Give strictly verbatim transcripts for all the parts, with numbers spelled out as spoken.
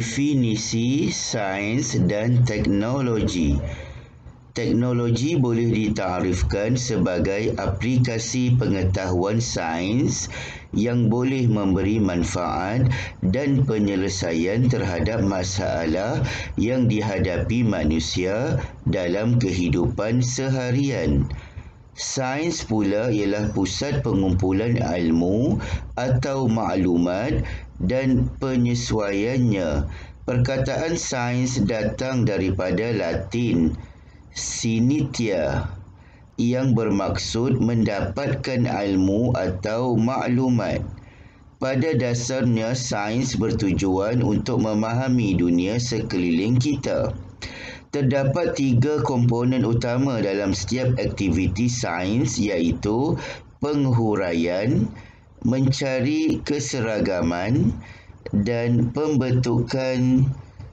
Definisi sains dan teknologi. Teknologi boleh ditarifkan sebagai aplikasi pengetahuan sains yang boleh memberi manfaat dan penyelesaian terhadap masalah yang dihadapi manusia dalam kehidupan seharian. Sains pula ialah pusat pengumpulan ilmu atau maklumat dan penyesuaiannya. Perkataan sains datang daripada Latin scientia yang bermaksud mendapatkan ilmu atau maklumat. Pada dasarnya, sains bertujuan untuk memahami dunia sekeliling kita. Terdapat tiga komponen utama dalam setiap aktiviti sains, iaitu penghuraian, mencari keseragaman dan pembentukan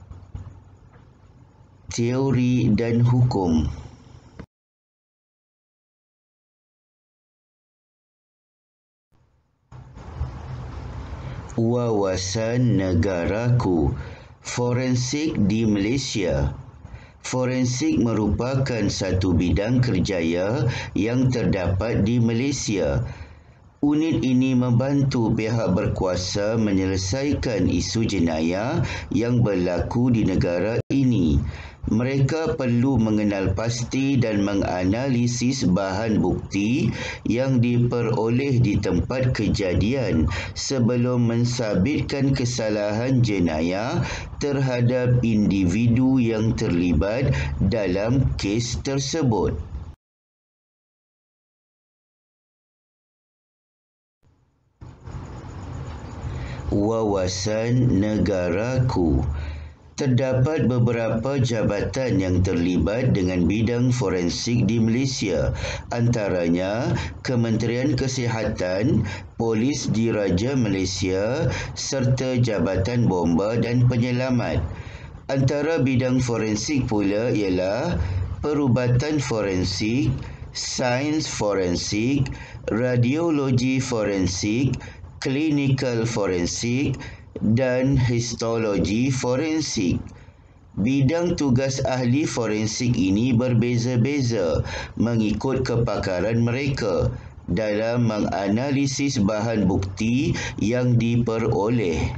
teori dan hukum. Wawasan negaraku. Forensik di Malaysia. Forensik merupakan satu bidang kerjaya yang terdapat di Malaysia. Unit ini membantu pihak berkuasa menyelesaikan isu jenayah yang berlaku di negara ini. Mereka perlu mengenal pasti dan menganalisis bahan bukti yang diperoleh di tempat kejadian sebelum mensabitkan kesalahan jenayah terhadap individu yang terlibat dalam kes tersebut. Wawasan negaraku. Terdapat beberapa jabatan yang terlibat dengan bidang forensik di Malaysia, antaranya Kementerian Kesihatan, Polis Diraja Malaysia serta Jabatan Bomba dan Penyelamat. Antara bidang forensik pula ialah perubatan forensik, sains forensik, radiologi forensik, klinikal forensik dan histologi forensik. Bidang tugas ahli forensik ini berbeza-beza mengikut kepakaran mereka dalam menganalisis bahan bukti yang diperoleh.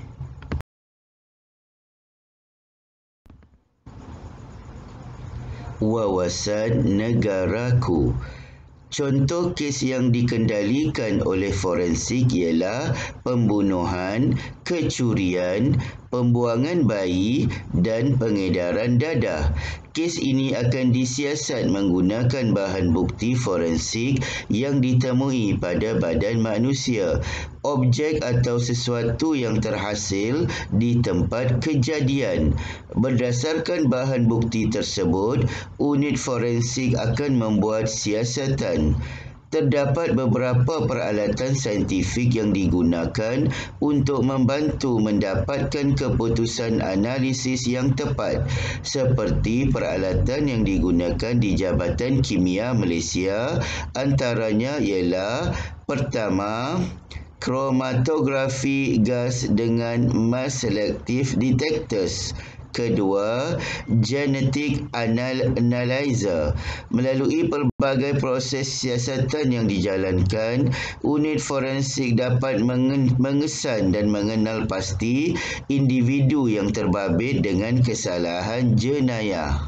Wawasan negaraku. Contoh kes yang dikendalikan oleh forensik ialah pembunuhan, kecurian, pembuangan bayi dan pengedaran dadah. Kes ini akan disiasat menggunakan bahan bukti forensik yang ditemui pada badan manusia, objek atau sesuatu yang terhasil di tempat kejadian. Berdasarkan bahan bukti tersebut, unit forensik akan membuat siasatan. Terdapat beberapa peralatan saintifik yang digunakan untuk membantu mendapatkan keputusan analisis yang tepat, seperti peralatan yang digunakan di Jabatan Kimia Malaysia, antaranya ialah pertama, kromatografi gas dengan mass selective detectors. Kedua, genetic analyzer. Melalui pelbagai proses siasatan yang dijalankan, unit forensik dapat mengesan dan mengenal pasti individu yang terbabit dengan kesalahan jenayah.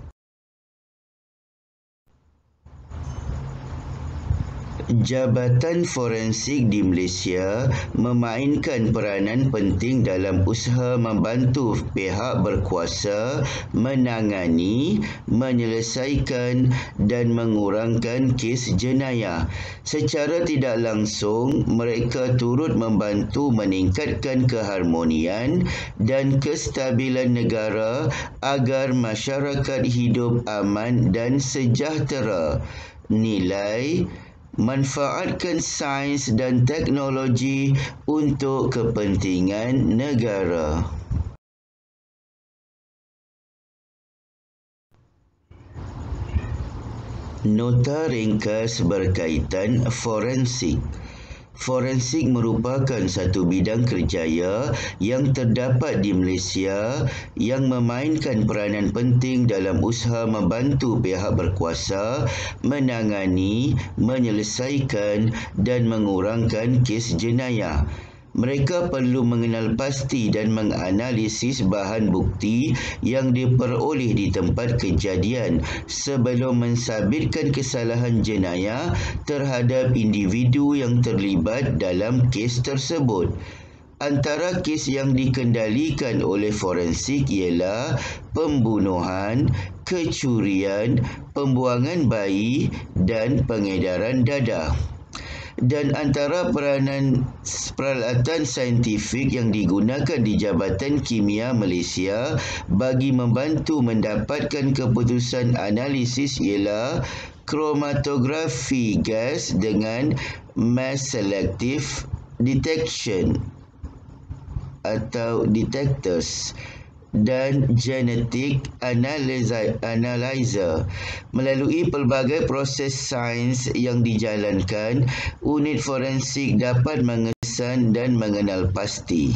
Jabatan forensik di Malaysia memainkan peranan penting dalam usaha membantu pihak berkuasa menangani, menyelesaikan dan mengurangkan kes jenayah. Secara tidak langsung, mereka turut membantu meningkatkan keharmonian dan kestabilan negara agar masyarakat hidup aman dan sejahtera. Nilai manfaatkan sains dan teknologi untuk kepentingan negara. Nota ringkas berkaitan forensik. Forensik merupakan satu bidang kerjaya yang terdapat di Malaysia yang memainkan peranan penting dalam usaha membantu pihak berkuasa menangani, menyelesaikan dan mengurangkan kes jenayah. Mereka perlu mengenal pasti dan menganalisis bahan bukti yang diperoleh di tempat kejadian sebelum mensabitkan kesalahan jenayah terhadap individu yang terlibat dalam kes tersebut. Antara kes yang dikendalikan oleh forensik ialah pembunuhan, kecurian, pembuangan bayi dan pengedaran dadah. Dan antara peranan peralatan saintifik yang digunakan di Jabatan Kimia Malaysia bagi membantu mendapatkan keputusan analisis ialah kromatografi gas dengan mass selective detection atau detectors dan genetic analyzer. Melalui pelbagai proses sains yang dijalankan, unit forensik dapat mengesan dan mengenal pasti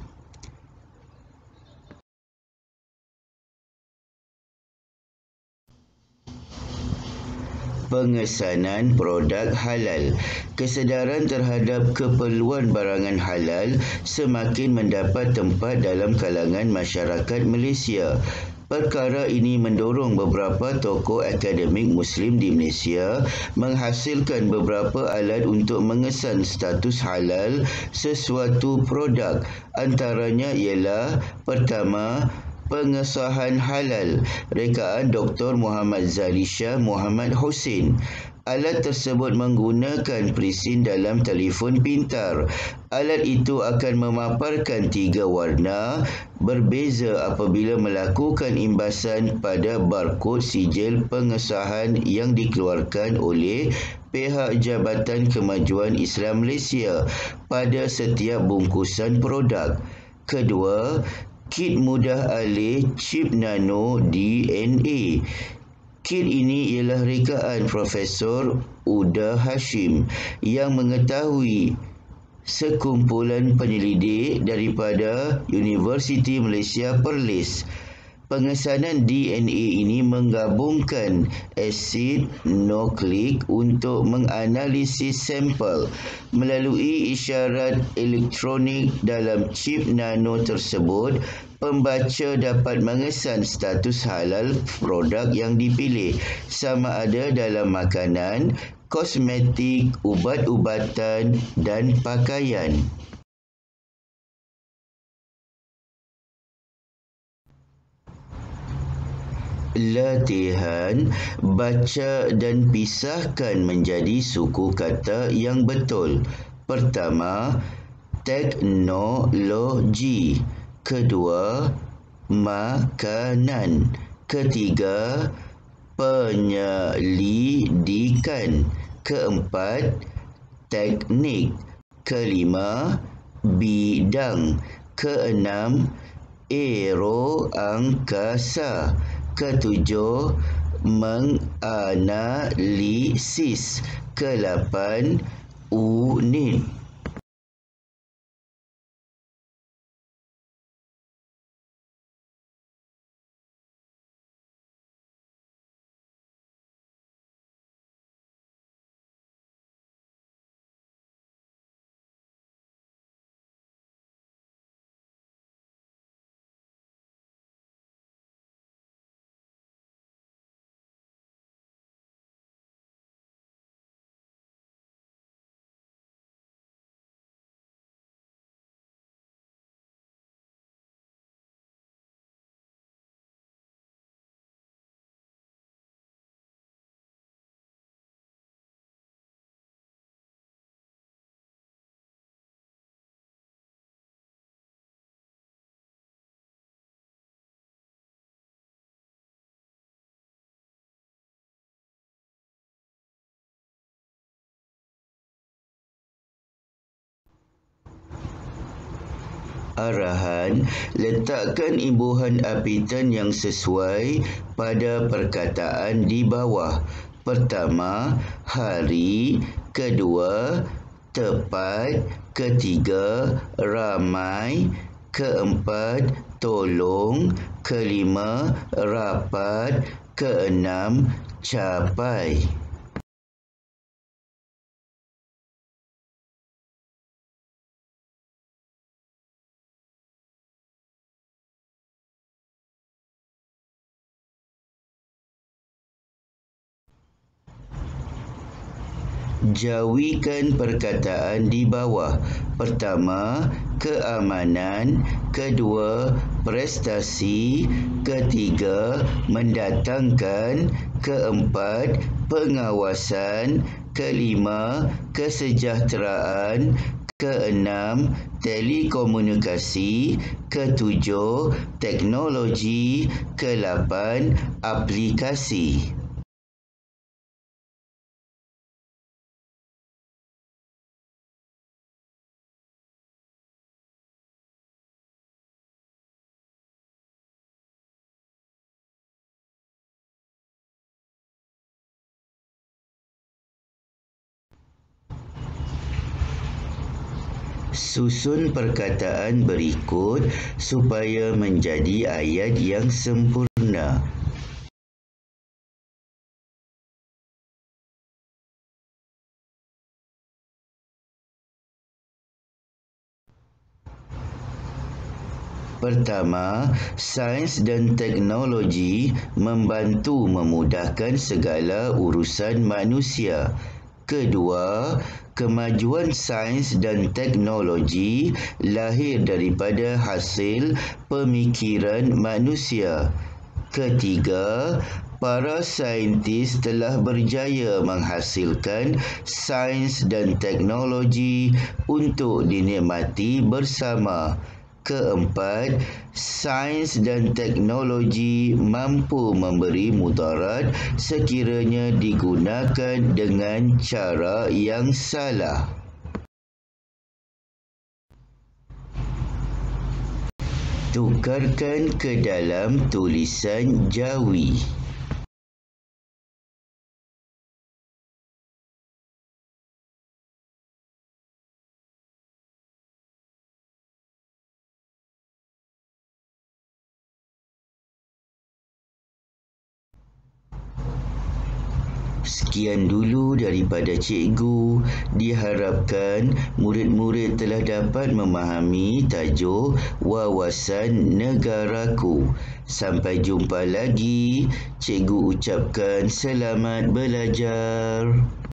pengesanan produk halal. Kesedaran terhadap keperluan barangan halal semakin mendapat tempat dalam kalangan masyarakat Malaysia. Perkara ini mendorong beberapa tokoh akademik Muslim di Malaysia menghasilkan beberapa alat untuk mengesan status halal sesuatu produk. Antaranya ialah pertama, pengesahan halal, rekaan Doktor Muhammad Zalisha Muhammad Hussein. Alat tersebut menggunakan prisin dalam telefon pintar. Alat itu akan memaparkan tiga warna berbeza apabila melakukan imbasan pada barkod sijil pengesahan yang dikeluarkan oleh pihak Jabatan Kemajuan Islam Malaysia pada setiap bungkusan produk. Kedua, kit mudah alih chip nano D N A. Kit ini ialah rekaan Profesor Uda Hashim yang mengetahui sekumpulan penyelidik daripada Universiti Malaysia Perlis. Pengesanan D N A ini menggabungkan asid nukleik untuk menganalisis sampel. Melalui isyarat elektronik dalam chip nano tersebut, pembaca dapat mengesan status halal produk yang dipilih, sama ada dalam makanan, kosmetik, ubat-ubatan dan pakaian. Latihan, baca dan pisahkan menjadi suku kata yang betul. Pertama, teknologi. Kedua, makanan. Ketiga, penyelidikan. Keempat, teknik. Kelima, bidang. Keenam, aero angkasa. Ketujuh, menganalisis. Kelapan, unit. Arahan, letakkan imbuhan apitan yang sesuai pada perkataan di bawah. Pertama, hari. Kedua, tepat. Ketiga, ramai. Keempat, tolong. Kelima, rapat. Keenam, capai. Jawikan perkataan di bawah. Pertama, keamanan. Kedua, prestasi. Ketiga, mendatangkan. Keempat, pengawasan. Kelima, kesejahteraan. Keenam, telekomunikasi. Ketujuh, teknologi. Kelapan, aplikasi. Susun perkataan berikut supaya menjadi ayat yang sempurna. Pertama, sains dan teknologi membantu memudahkan segala urusan manusia. Kedua, kemajuan sains dan teknologi lahir daripada hasil pemikiran manusia. Ketiga, para saintis telah berjaya menghasilkan sains dan teknologi untuk dinikmati bersama. Keempat, sains dan teknologi mampu memberi mudarat sekiranya digunakan dengan cara yang salah. Tukarkan ke dalam tulisan jawi. Sekian dulu daripada cikgu. Diharapkan murid-murid telah dapat memahami tajuk wawasan negaraku. Sampai jumpa lagi. Cikgu ucapkan selamat belajar.